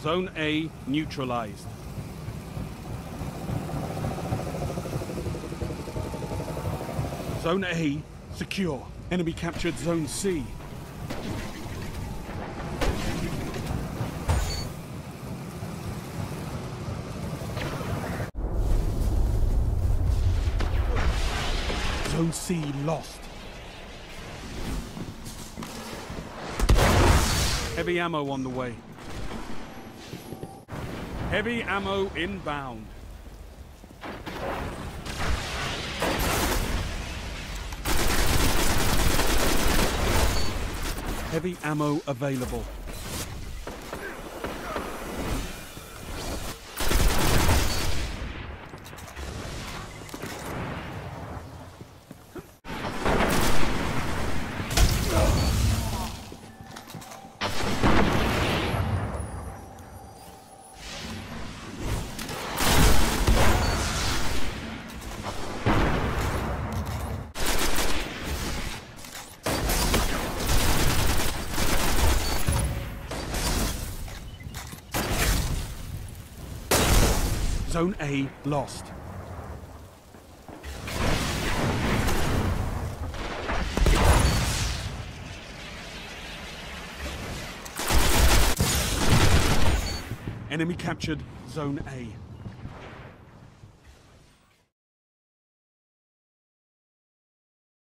Zone A neutralized. Zone A secure. Enemy captured Zone C. Zone C lost. Heavy ammo on the way. Heavy ammo inbound. Heavy ammo available. Zone A lost. Enemy captured Zone A.